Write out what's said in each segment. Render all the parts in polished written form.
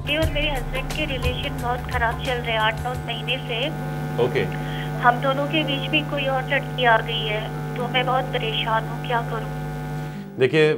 बेटे और मेरे हस्बैंड के रिलेशन बहुत खराब चल रहे हैं 8-9 महीने से। ओके। हम दोनों के बीच भी कोई और लड़की आ गई है, तो मैं बहुत परेशान हूँ, क्या करूँ? देखिए,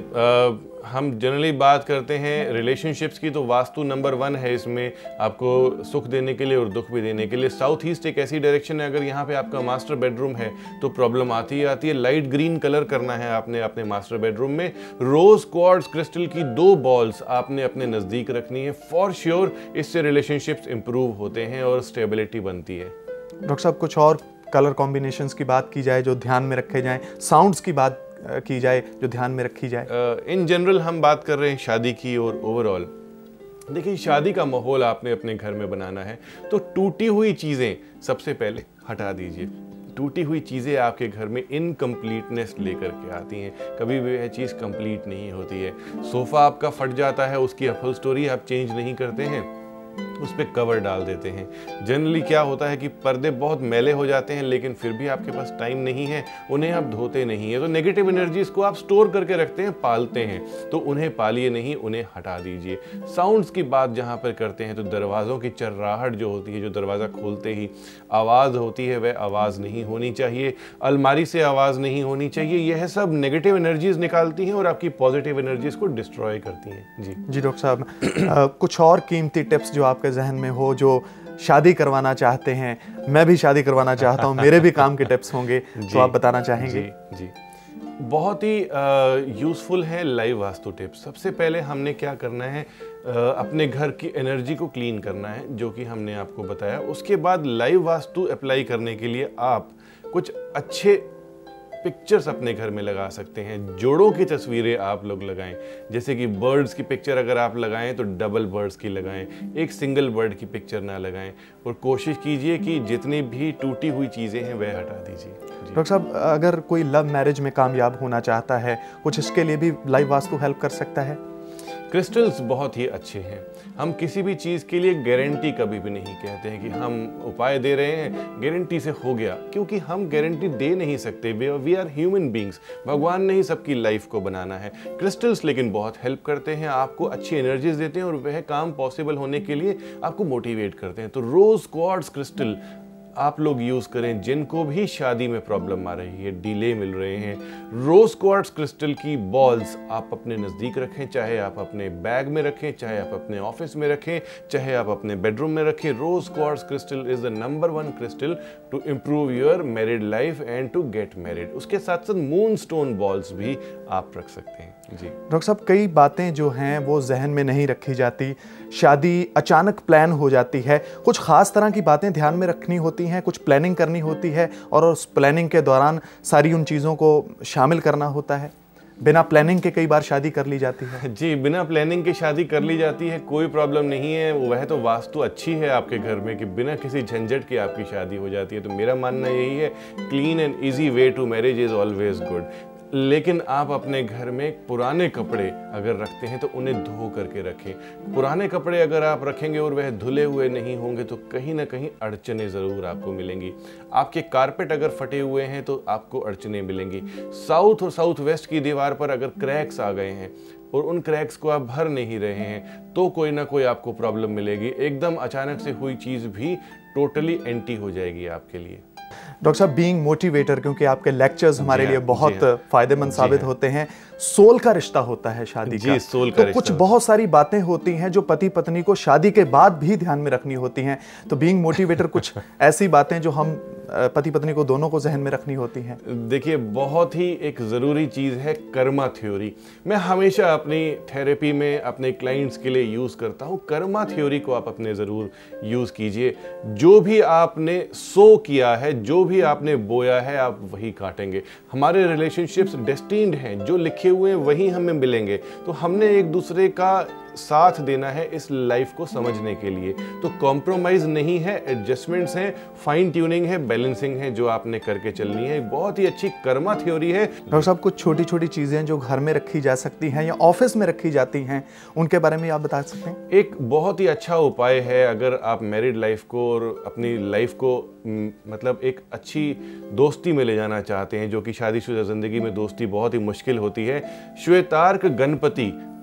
हम जनरली बात करते हैं रिलेशनशिप्स की, तो वास्तु नंबर 1 है इसमें, आपको सुख देने के लिए और दुख भी देने के लिए। साउथ ईस्ट एक ऐसी डायरेक्शन है, अगर यहाँ पे आपका मास्टर बेडरूम है तो प्रॉब्लम आती ही आती है। लाइट ग्रीन कलर करना है आपने अपने मास्टर बेडरूम में। रोज क्वार्ट्ज क्रिस्टल की 2 बॉल्स आपने अपने नज़दीक रखनी है। फॉर श्योर इससे रिलेशनशिप्स इंप्रूव होते हैं और स्टेबिलिटी बनती है। डॉक्टर साहब, कुछ और कलर कॉम्बिनेशंस की बात की जाए जो ध्यान में रखे जाएं, साउंड्स की बात की जाए जो ध्यान में रखी जाए? इन जनरल हम बात कर रहे हैं शादी की और ओवरऑल। देखिए, शादी का माहौल आपने अपने घर में बनाना है, तो टूटी हुई चीज़ें सबसे पहले हटा दीजिए। टूटी हुई चीज़ें आपके घर में इनकम्प्लीटनेस लेकर के आती हैं, कभी भी वह चीज़ कंप्लीट नहीं होती है। सोफ़ा आपका फट जाता है, उसकी अपहोल्स्टरी आप चेंज नहीं करते हैं, उस पर कवर डाल देते हैं। जनरली क्या होता है कि पर्दे बहुत मैले हो जाते हैं, लेकिन फिर भी आपके पास टाइम नहीं है, उन्हें आप धोते नहीं हैं, तो नेगेटिव एनर्जीज को आप स्टोर करके रखते हैं, पालते हैं, तो उन्हें पालिए नहीं, उन्हें हटा दीजिए। साउंड्स की बात जहाँ पर करते हैं, तो दरवाज़ों की चर्राहट जो होती है, जो दरवाज़ा खोलते ही आवाज़ होती है, वह आवाज़ नहीं होनी चाहिए। अलमारी से आवाज़ नहीं होनी चाहिए। यह सब नेगेटिव एनर्जीज निकालती हैं और आपकी पॉजिटिव एनर्जीज को डिस्ट्रॉय करती हैं। जी डॉक्टर साहब, कुछ और कीमती टिप्स जो आपके जहन में हो, जो शादी करवाना चाहते हैं, मैं भी शादी करवाना चाहता हूं, मेरे भी काम के टिप्स होंगे, तो आप बताना चाहेंगे? जी, बहुत ही यूज़फुल है लाइव वास्तु टिप्स। सबसे पहले हमने क्या करना है, अपने घर की एनर्जी को क्लीन करना है, जो कि हमने आपको बताया। उसके बाद लाइव वास्तु अप्लाई करने के लिए आप कुछ अच्छे पिक्चर्स अपने घर में लगा सकते हैं। जोड़ों की तस्वीरें आप लोग लगाएं, जैसे कि बर्ड्स की पिक्चर अगर आप लगाएं तो डबल बर्ड्स की लगाएं, एक सिंगल बर्ड की पिक्चर ना लगाएं, और कोशिश कीजिए कि जितनी भी टूटी हुई चीज़ें हैं वह हटा दीजिए। डॉक्टर साहब, अगर कोई लव मैरिज में कामयाब होना चाहता है, कुछ इसके लिए भी लाइव वास्तु हेल्प कर सकता है? क्रिस्टल्स बहुत ही अच्छे हैं। हम किसी भी चीज़ के लिए गारंटी कभी भी नहीं कहते हैं कि हम उपाय दे रहे हैं गारंटी से हो गया, क्योंकि हम गारंटी दे नहीं सकते। वी आर ह्यूमन बींग्स, भगवान ने ही सबकी लाइफ को बनाना है। क्रिस्टल्स लेकिन बहुत हेल्प करते हैं, आपको अच्छी एनर्जीज देते हैं और वह काम पॉसिबल होने के लिए आपको मोटिवेट करते हैं। तो रोज क्वार्ट्ज क्रिस्टल आप लोग यूज करें, जिनको भी शादी में प्रॉब्लम आ रही है, डिले मिल रहे हैं। रोज क्वार्ट्ज क्रिस्टल की बॉल्स आप अपने नज़दीक रखें, चाहे आप अपने बैग में रखें, चाहे आप अपने ऑफिस में रखें, चाहे आप अपने बेडरूम में रखें। Rose quartz crystal is the number 1 crystal to improve your married life and to get married. उसके साथ साथ मून स्टोन बॉल्स भी आप रख सकते हैं। जी डॉक्टर साहब, कई बातें जो हैं वो जहन में नहीं रखी जाती, शादी अचानक प्लान हो जाती है, कुछ खास तरह की बातें ध्यान में रखनी होती हैं, कुछ प्लानिंग करनी होती है, और उस प्लानिंग के दौरान सारी उन चीज़ों को शामिल करना होता है। बिना प्लानिंग के कई बार शादी कर ली जाती है। जी, बिना प्लानिंग के शादी कर ली जाती है, कोई प्रॉब्लम नहीं है। वह तो वास्तु अच्छी है आपके घर में कि बिना किसी झंझट के आपकी शादी हो जाती है। तो मेरा मानना यही है, clean and easy way to marriage is always good. लेकिन आप अपने घर में पुराने कपड़े अगर रखते हैं तो उन्हें धो करके रखें। पुराने कपड़े अगर आप रखेंगे और वह धुले हुए नहीं होंगे तो कहीं ना कहीं अड़चने ज़रूर आपको मिलेंगी। आपके कारपेट अगर फटे हुए हैं तो आपको अड़चने मिलेंगी। साउथ और साउथ वेस्ट की दीवार पर अगर क्रैक्स आ गए हैं और उन क्रैक्स को आप भर नहीं रहे हैं तो कोई ना कोई आपको प्रॉब्लम मिलेगी। एकदम अचानक से हुई चीज़ भी टोटली एंटी हो जाएगी आपके लिए। डॉक्टर साहब, बीइंग मोटिवेटर, क्योंकि आपके लेक्चर्स हमारे लिए बहुत फायदेमंद साबित होते हैं, सोल का रिश्ता होता है शादी का। सोल का तो कुछ बहुत सारी बातें होती हैं जो पति पत्नी को शादी के बाद भी ध्यान में रखनी होती हैं। तो बीइंग मोटिवेटर, कुछ ऐसी बातें जो हम पति पत्नी को दोनों को जहन में रखनी होती हैं। देखिए, बहुत ही एक ज़रूरी चीज़ है कर्मा थ्योरी। मैं हमेशा अपनी थेरेपी में अपने क्लाइंट्स के लिए यूज़ करता हूँ। कर्मा थ्योरी को आप अपने ज़रूर यूज़ कीजिए। जो भी आपने सो किया है, जो भी आपने बोया है, आप वही काटेंगे। हमारे रिलेशनशिप्स डेस्टिन्ड हैं, जो लिखे हुए हैं वही हमें मिलेंगे। तो हमने एक दूसरे का साथ देना है इस लाइफ को समझने के लिए। तो कॉम्प्रोमाइज नहीं है, एडजस्टमेंट्स हैं, फाइन ट्यूनिंग है, बैलेंसिंग है, जो आपने करके चलनी है। बहुत ही अच्छी कर्मा थ्योरी है। डॉक्टर साहब, कुछ छोटी छोटी चीज़ें जो घर में रखी जा सकती हैं या ऑफिस में रखी जाती हैं, उनके बारे में आप बता सकते हैं? एक बहुत ही अच्छा उपाय है, अगर आप मैरिड लाइफ को और अपनी लाइफ को मतलब एक अच्छी दोस्ती में ले जाना चाहते हैं, जो कि शादीशुदा ज़िंदगी में दोस्ती बहुत ही मुश्किल होती है। श्वेतार्क गणपति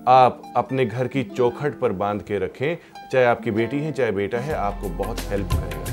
आप अपने घर की चौखट पर बांध के रखें, चाहे आपकी बेटी है चाहे बेटा है, आपको बहुत हेल्प करेगा।